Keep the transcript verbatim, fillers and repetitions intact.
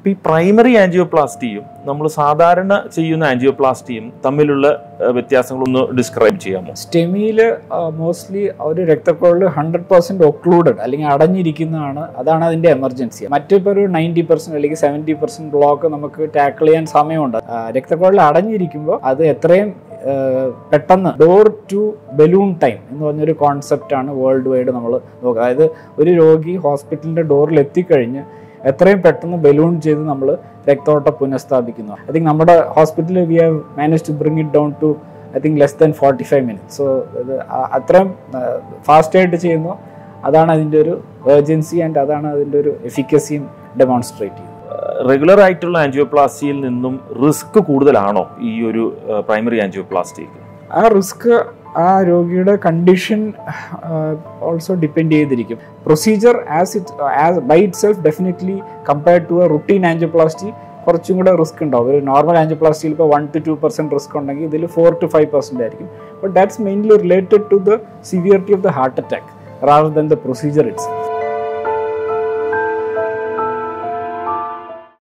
ഇപ്പോൾ ഈ പ്രൈമറി ആൻജിയോപ്ലാസ്റ്റിയും നമ്മൾ സാധാരണ ചെയ്യുന്ന ആൻജിയോപ്ലാസ്റ്റിയും തമ്മിലുള്ള വ്യത്യാസങ്ങളൊന്ന് ഡിസ്ക്രൈബ് ചെയ്യാമോ? സ്റ്റെമിയിൽ മോസ്റ്റ്ലി ഒരു രക്തക്കുഴൽ ഹൺഡ്രഡ് പെർസെൻറ്റ് ഒക്ലൂഡഡ് അല്ലെങ്കിൽ അടഞ്ഞിരിക്കുന്നതാണ്, അതാണ് അതിൻ്റെ എമർജൻസി. മറ്റിപ്പോൾ ഒരു നയൻറ്റി പെർസെൻറ്റ് അല്ലെങ്കിൽ സെവൻറ്റി പെർസെൻറ്റ് ബ്ലോക്ക് നമുക്ക് ടാക്കിൾ ചെയ്യാൻ സമയമുണ്ട്. രക്തക്കുഴൽ അടഞ്ഞിരിക്കുമ്പോൾ അത് എത്രയും പെട്ടെന്ന് ഡോർ ടു ബലൂൺ ടൈം എന്ന് പറഞ്ഞൊരു കോൺസെപ്റ്റാണ് വേൾഡ് വൈഡ് നമ്മൾ നോക്കുക. അതായത് ഒരു രോഗി ഹോസ്പിറ്റലിൻ്റെ ഡോറിൽ എത്തിക്കഴിഞ്ഞ് എത്രയും പെട്ടെന്ന് ബലൂൺ ചെയ്ത് നമ്മൾ രക്തോട്ടം പുനഃസ്ഥാപിക്കുന്നു. ഐ തിങ്ക് നമ്മുടെ ഹോസ്പിറ്റലിൽ we have manage to bring it down to I think less than forty five minutes. So ഇത് അത്രയും ഫാസ്റ്റായിട്ട് ചെയ്യുന്നു. അതാണ് അതിൻ്റെ ഒരു ഏർജൻസി ആൻഡ് അതാണ് അതിൻ്റെ ഒരു എഫിക്കസിയും ഡെമോൺസ്ട്രേറ്റ് ചെയ്യുന്നത്. റെഗുലർ ആയിട്ടുള്ള ആൻജിയോപ്ലാസ്റ്റിയിൽ നിന്നും റിസ്ക് കൂടുതലാണോ ഈ ഒരു പ്രൈമറി ആൻജിയോപ്ലാസ്റ്റിക്ക്? ആ റിസ്ക് ആ രോഗിയുടെ കണ്ടീഷൻ ഓൾസോ ഡിപ്പെൻഡ് ചെയ്തിരിക്കും. Procedure as it as by itself definitely compared to a routine angioplasty കുറച്ചും കൂടെ റിസ്ക് ഉണ്ടാവും. ഒരു നോർമൽ ആൻജിയോപ്ലാസ്റ്റിയിൽ ഇപ്പോൾ one to two percent risk ഉണ്ടെങ്കിൽ ഇതിൽ ഫോർ ടു ഫൈവ് പെർസെൻറ്റ് ആയിരിക്കും. But that's mainly related to the severity of the heart attack rather than the procedure itself.